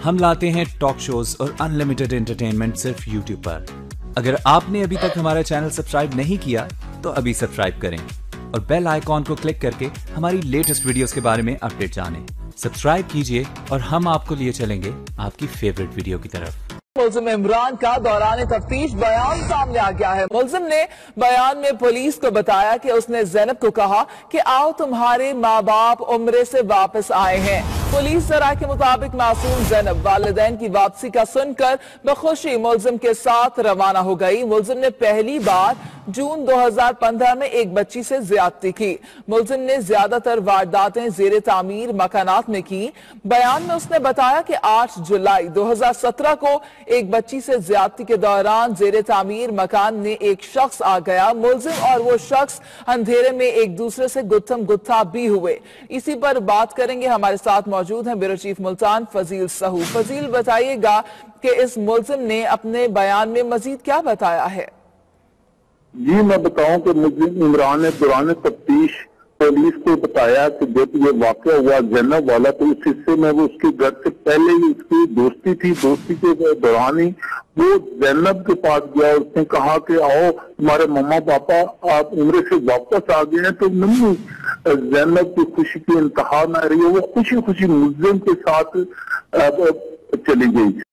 हम लाते हैं टॉक शोज और अनलिमिटेड एंटरटेनमेंट सिर्फ यूट्यूब पर। अगर आपने अभी तक हमारा चैनल सब्सक्राइब नहीं किया तो अभी सब्सक्राइब करें और बेल आइकॉन को क्लिक करके हमारी लेटेस्ट वीडियोस के बारे में अपडेट जानें। सब्सक्राइब कीजिए और हम आपको लिए चलेंगे आपकी फेवरेट वीडियो की तरफ। मुल्जिम इमरान का दौरान तफ्तीश बयान सामने आ गया है। मुल्जिम ने बयान में पुलिस को बताया कि उसने ज़ैनब को कहा कि आओ तुम्हारे माँ बाप उम्रे से वापस आए हैं। पुलिस जरा के मुताबिक मासूम ज़ैनब वालिदैन की वापसी का सुनकर बखुशी मुल्जिम के साथ रवाना हो गई। मुल्जिम ने पहली बार जून 2015 में एक बच्ची से ज्यादती की। मुल्जिम ने ज्यादातर वारदातें जेर तामीर मकानात में की। बयान में उसने बताया कि 8 जुलाई 2017 को एक बच्ची से ज्यादती के दौरान जेर तामीर मकान में एक शख्स आ गया। मुल्जिम और वो शख्स अंधेरे में एक दूसरे से गुत्थम गुत्था भी हुए। इसी पर बात करेंगे। हमारे साथ मौजूद हैं ब्यूरो चीफ मुल्तान फजील सहू। फजील, बताइएगा कि इस मुल्जिम ने अपने बयान में मजीद क्या बताया है? जी, मैं बताऊं कि मुल्जिम इमरान ने दौरान तफ्तीश पुलिस को बताया कि जब ये वाक़या हुआ ज़ैनब वाला, तो उस हिस्से में वो उसके घर से पहले ही उसकी दोस्ती थी। दोस्ती के दौरान ही वो ज़ैनब के पास गया। उसने कहा कि आओ तुम्हारे मम्मा पापा आप उम्र से वापस आ गए हैं। तो मम्मी ज़ैनब की खुशी की इंतहा न रही है, वो खुशी खुशी मुल्जिम के साथ चली गई।